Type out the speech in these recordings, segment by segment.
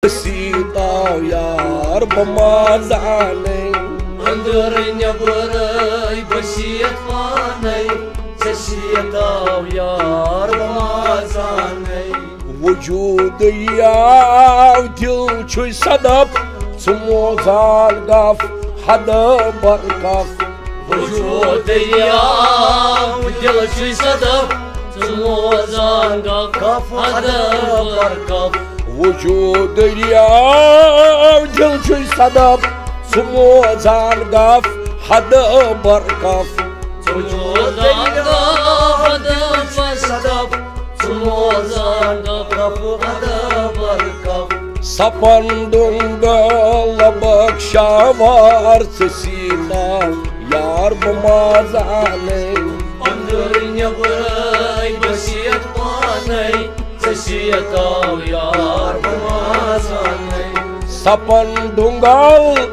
تسيطا يار بمازاني اندرني براي بسيط فاني تسيطا يار بمازاني وجودي يا دل شوي صدب سموزان قف حدا بركف وجودي يا دل شوي صدب سموزان قف حدا بركف وجودي يا دل شوي صدب سموزان قف حدا بركف وجودي يا دل شوي صدب سموزان قف حدا بركف سپن دنگل بخشاور سسینا یار بمازاني اندرني براي بسيط فاني تسيطا يار بمازاني سپن دنگل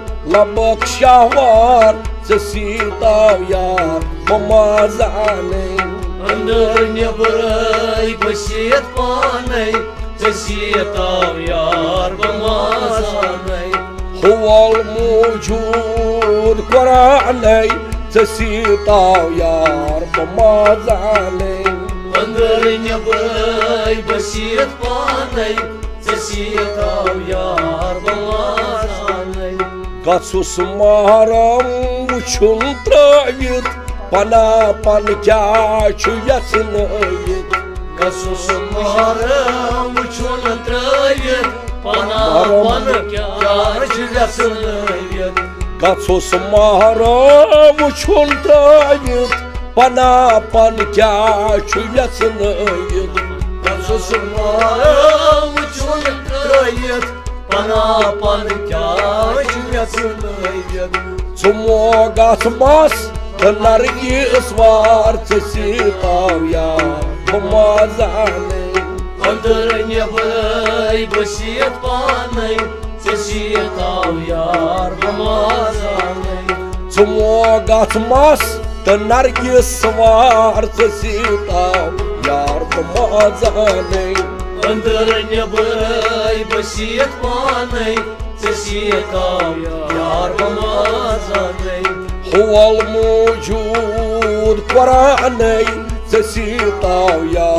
بخشاور سسینا یار بمازاني اندرني براي بسيط فاني تسيطا يار بمازاني هو الموجود قراني تسيطا يار بمازاني اندرني براي بسيط فاني تسيطا يار بمازاني قصص مهرم وشن ترايد بنا بنكاش يسنيد قصص مهرم وشن ترايد بنا بنكاش يسنيد قصص مهرم وشن ترايد بنا بنكاش يسنيد قصص مهرم وشن ترايد بنا بنكاش يسنيد سمو قاسماس تنرجس وار تسيطا يا بمازاني اندرني براي بسيط فاني تسيطا يار بمازاني سمو قاسماس تنرجس وار تسيطا يا بمازاني اندرني براي بسيط فاني تسيطا يار بمازاني هو الموجود قراني تسيطا يا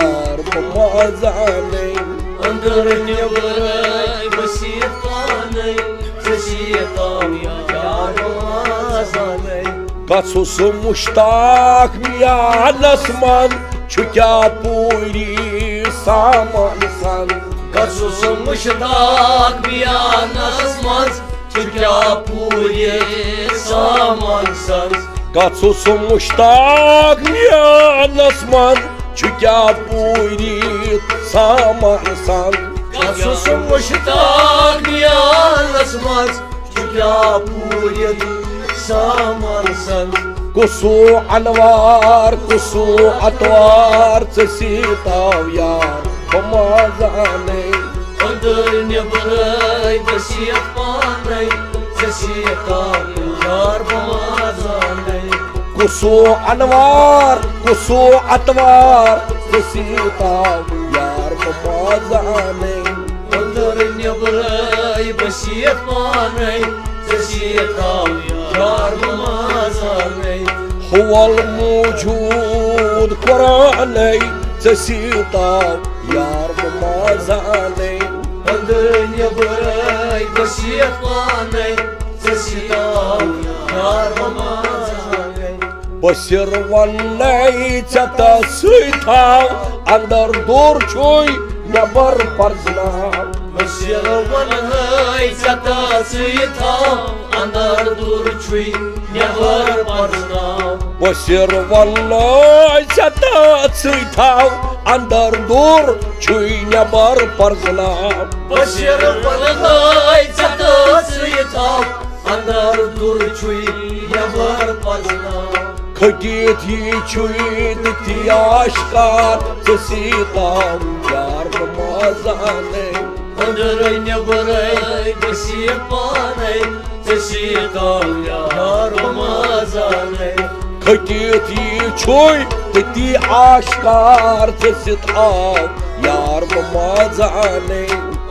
بمازاني اندرني براي بسيط فاني تسيطا يار بمازاني قصص مشتاق يا نسمان شكا بوري سامان سان قصص مشتاق بيا نسمت تركيا بوري سامان سنس قصص مشتاق يا نسمان شكا بوري سامان سان قصص مشتاق بيا نسمت تركيا بوري سامان سنس كسو انوار كسو اطوار تسيطا يا بمازاني اندرني براي بسيط فاني تسيطا يار بمازاني كسو انوار كسو اطوار تسيطا يا بمازاني اندرني براي بسيط فاني تسيطا يار بمازاني هو الموجود قراني تسيطا يا بمازاني اندرني براي بسيط فاني تسيطا يار بمازاني بسر وني تسيطا اندر دور شوي نبر برزنا بسير ونهاي تسيطا اندر دورچوي نهار برزنا بسر وني تسيطا اندر دور شوي نبر برزنا بسير ونهاي تسيطا اندر دورچوي نهار برزنا خديت يشوي تي اشكار تسيطا يار بمازاني اندرني براي بسيط فاني تسيطا يار بمازاني خديت يشوي تي اشكار تسيطا يار بمازاني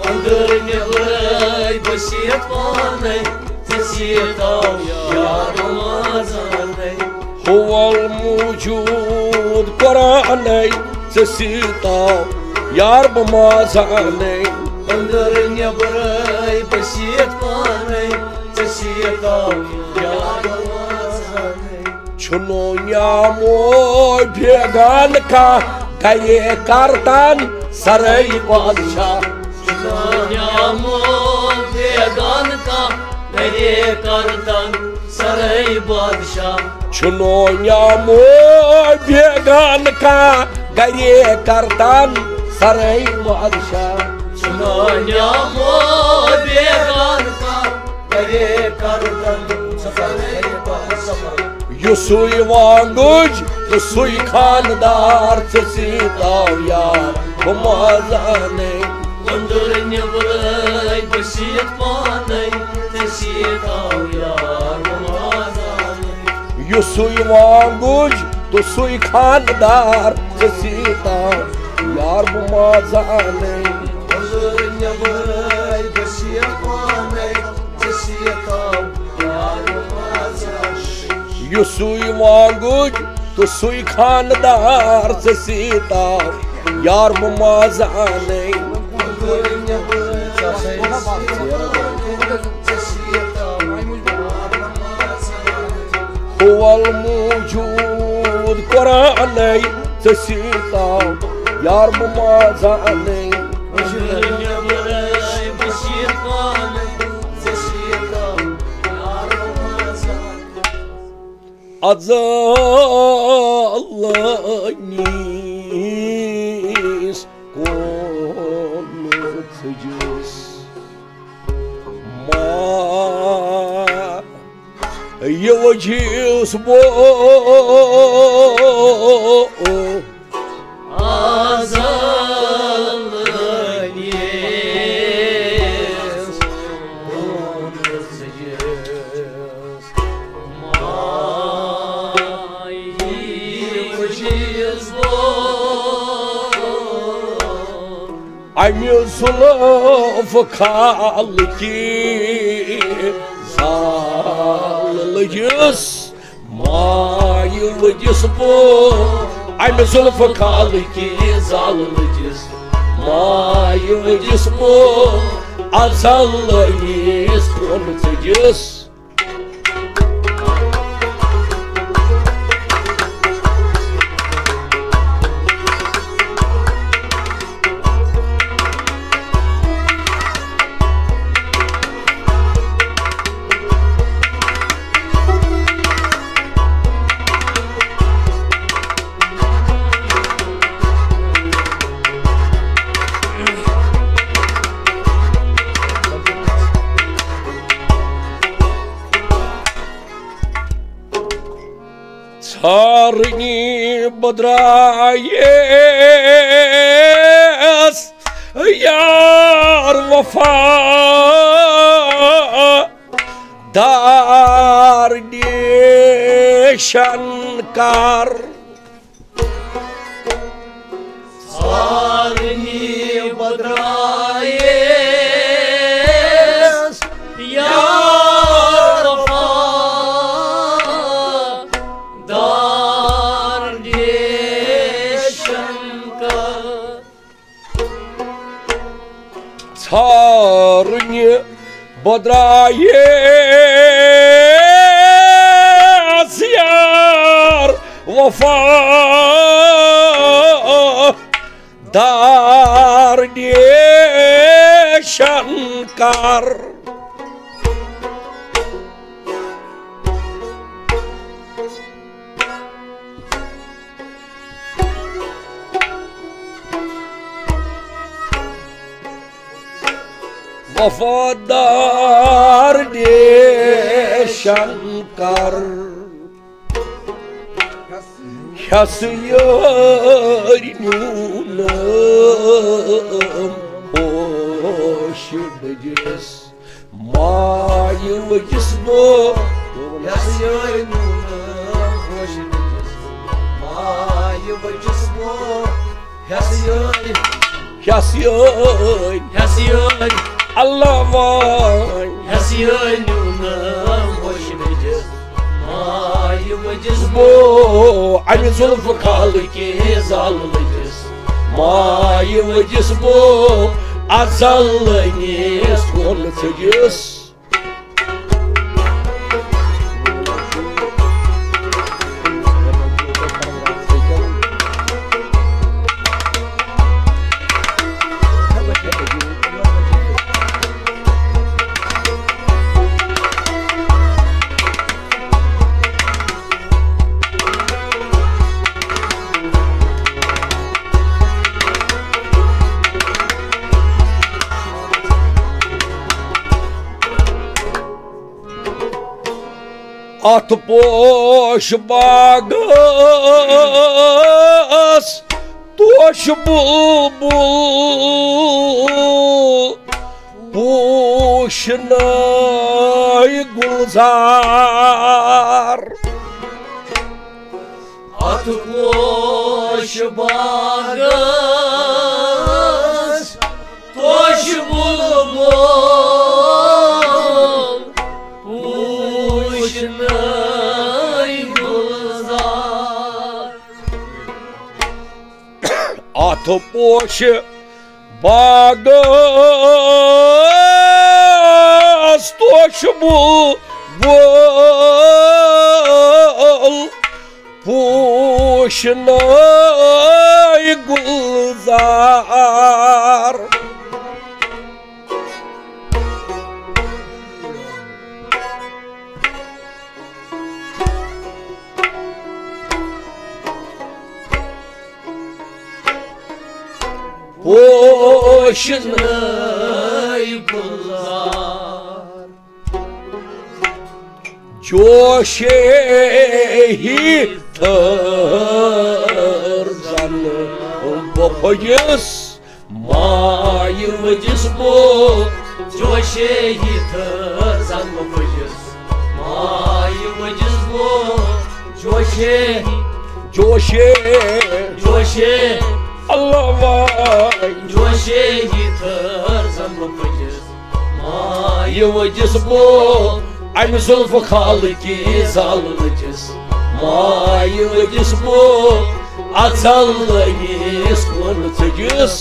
أندر نبري بسيط فاني تسيطا يا رمضاني هو الموجود قراني تسيطا يا رمضاني أندر نبري بسيط فاني تسيطا يا رمضاني شنو نعمو بيغانكا كاي كارتان سري بادشاه نعمو بيغانكا كاي كارتان سري بادشاه شنو نعمو بيغانكا كاي كارتان سري بادشاه شنو نعمو بيغانكا كاي كارتان سري بادشاه يسوي وانگوج يسوي خاندار تسيطا يا رمضاني أندر نبري بسيط فاني تسيطا يا رمضاني يسوي وانگوج يسوي خاندار تسيطا يا رمضاني أندر نبري بسيط فاني تسيطا يا رمضاني يسوي وانگوج يسوي خاندار تسيطا يا رمضاني هو الموجود قراني تسيطا يا رمضاني Azallayız konuşacağız Ma yılacağız bu Azallayız konuşacağız Aynısını fıkalki zallayız Mayılacağız bu Aynısını fıkalki zallayız Mayılacağız bu Azallayız konuşacağız Царни бодраес Яр вафа Дар дешанкар Царни бодраес Яр вафа Дар дешанкар Царни бодраес Яр вафа Dar dешанкар Vafadar dешанкар Ясыяринунам Ошидагес Майылыгес но Ясыяринунам Ошидагес Майылыгес но Ясыяринунам Yasyön Yasyön Allah vay Yasyön Unam boşunacı Mayımıcız Bu Ami zulfü kaldı ki zallıcız Mayımıcız bu Azallıyız konuşucuz At boş bağız Toş bulbul Boşuna gülzar At boş bağız Toş bulbul Uşnay gülzar At boş bağız Toş bulbul Boşuna gülzar Boşuna gülzar Coşeyi tarzanı Bopayız Mayımıcız bu Coşeyi tarzan babacız Mayımıcız bu Coşe Allah vay Coşeyi tarzan babacız Mayımıcız bu Aynı zulfü kaldı ki zallıcız Mayımıcız bu Azallıyız konuşucuz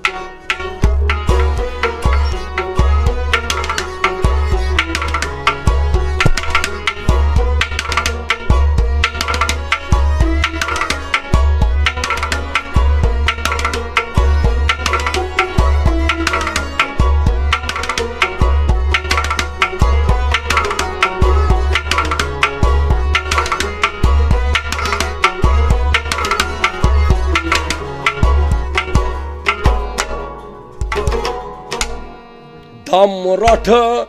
Damratı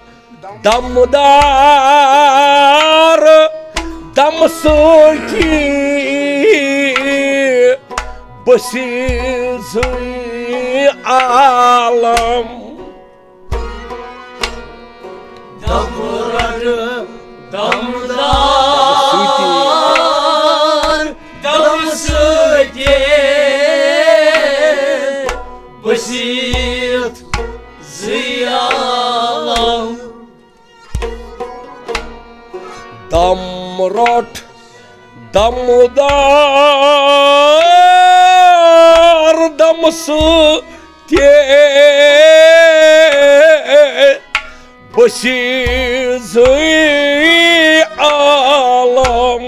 damdar damsın ki basiz alam Damlarım damdar damsı diye basit ziyalam Damrat damdar damsı diye basiz alam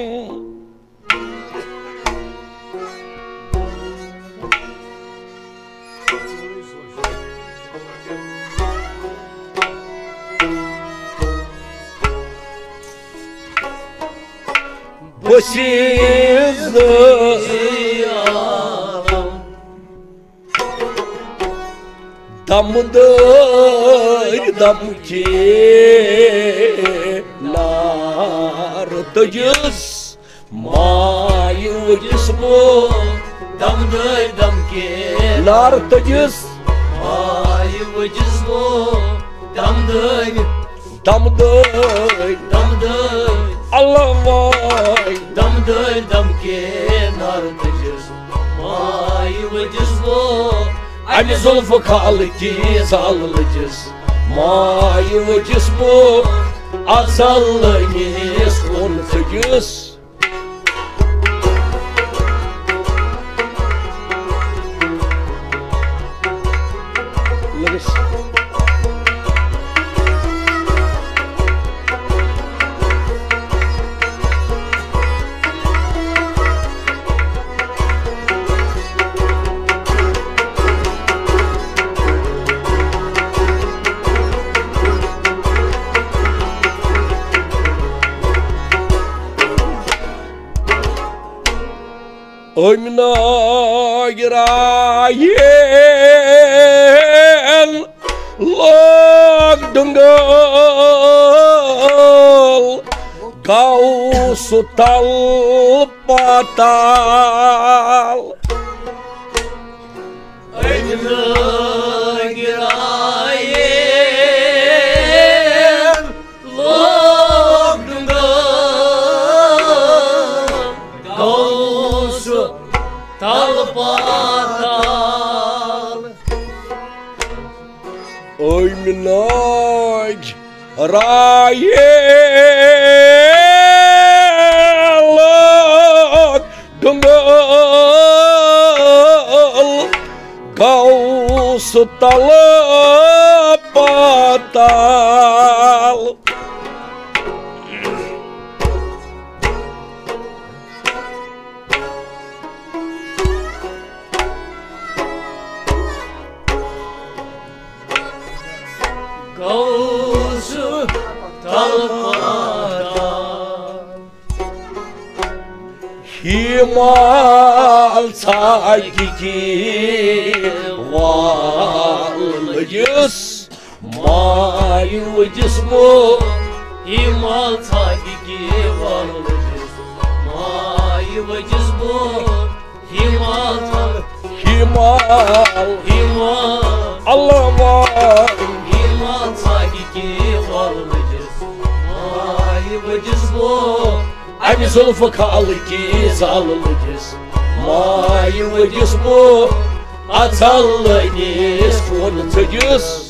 Basiz ziyalam damdır dam ki nartayız mayıcız bu damdır dam ki nartayız mayıcız bu damdır Allah vay damdır dam ki nartayız mayıcız bu Ami zulfü kaldı ki zallıcız Mayı vıcız bu Azallıyız unutacağız Lırız Ömna girayen Lok dengel Kau sutal patal Ömrü girayem Lokdunga Gausu talpatal Ömna girayen Lok dengel Kau sutal patal Gausu talpatal Himal sakiki Valıyız Mayıvıcız bu Himal takiki varlıcız Mayıvıcız bu Himal Himal Allah var Himal takiki varlıcız Mayıvıcız bu Ami zulfü kaldı ki zallıcız Mayıvıcız bu Atallıyız unutacağız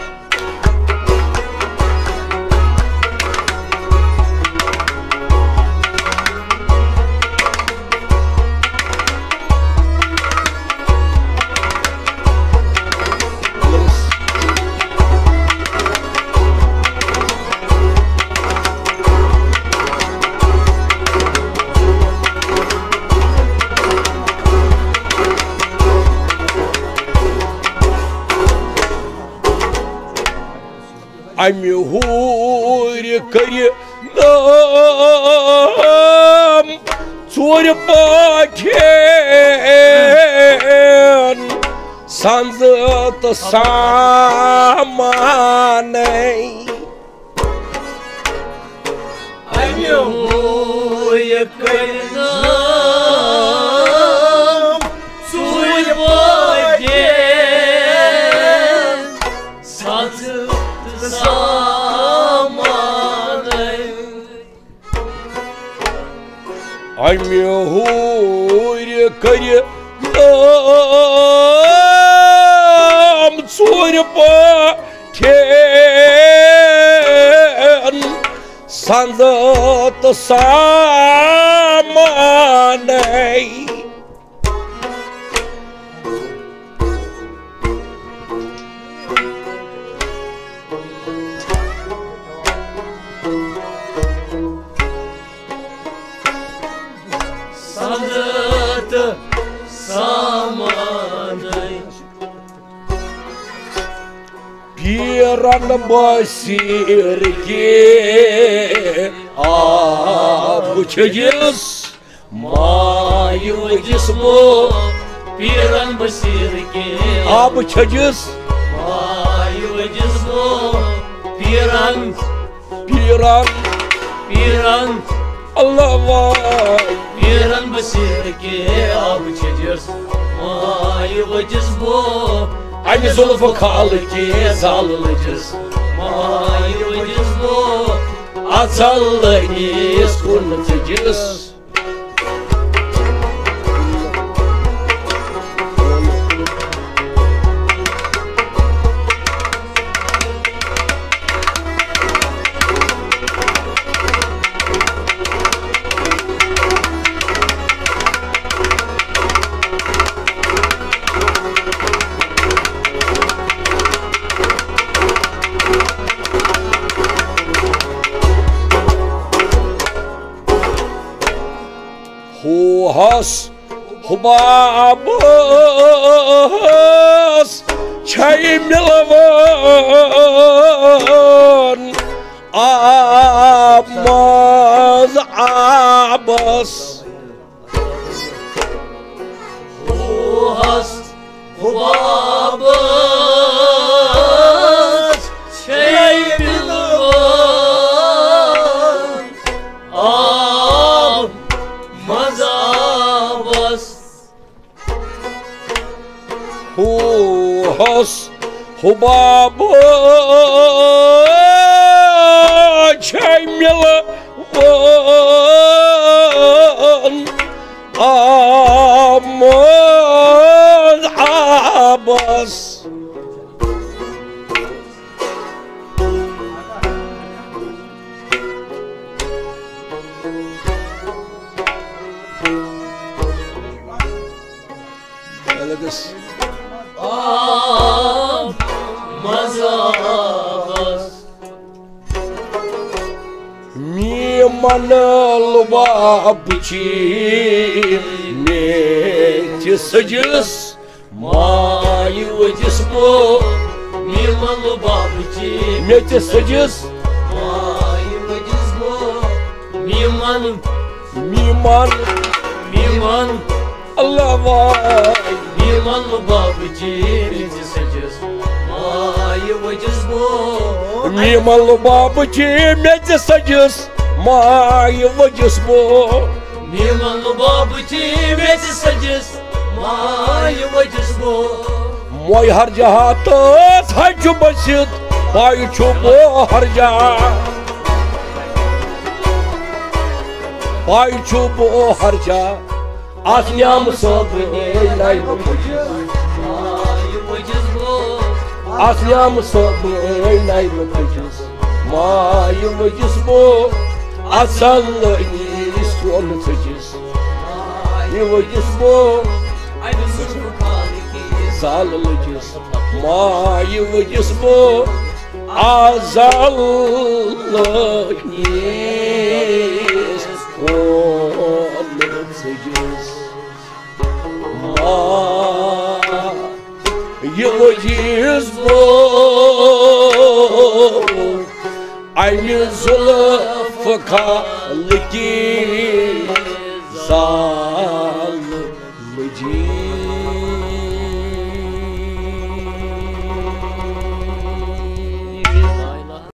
Ami huri kari nam Tsuri paken Sanzıtı samaney Anyahuya kaynam Suy bagen Satı samanay Ami huri kari nam Tsuri paken Sanzıtı samaney Sanatı samanay Piran basirki Abıçacız Mayıvıcız bu Piran basirki Abıçacız Mayıvıcız bu Piran Allah var Piran basirki Abıçacız Mayıvıcız bu Ami zulfü kaldı ki zallıcız Mayıvıcız bu Atallıyız unutacağız Hos hubabos çay milavan amaz abas Hos hubabos çay milavan amaz abas Hos hubabos çay milavan amaz abas amaz abas Mimanal babçi meti sacız Mayu cisbo Mimalı babci meti sacız Mayu cisbo Miman Allah vay Mimalı babci Mecliseciz Mayu cisbo Mimal babçi meti sacız Mayu vacısbo Mimalı babci Mecliseciz Mayu cisbo Moy harca hatas hacı basit Bay çubu harca Bay çubu harca Asnyam sabı eylay bakıcız Mayu cisbo Asnyam sabı eylay bakıcız Mayu vacısbo Asallı istiyon tacız Mayu vacısbo Aydın sırfı kaliki Sağlıcız Mayu vacısbo Azallıcız Onlıcız Mayu vacısbo Aynı zülfü kaliki Sağlıcız